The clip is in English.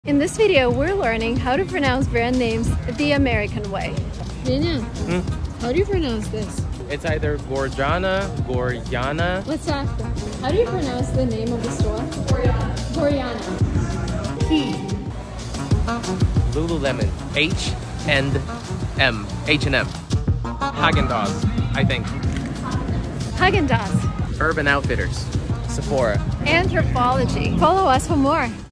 In this video, we're learning how to pronounce brand names the American way. Daniel, how do you pronounce this? It's either Gorjana, Gorjana. Let's ask them. How do you pronounce the name of the store? Gorjana. Gorjana. Lululemon. H&M. H&M. Häagen-Dazs, I think. Häagen-Dazs. Urban Outfitters. Sephora. Anthropology. Follow us for more.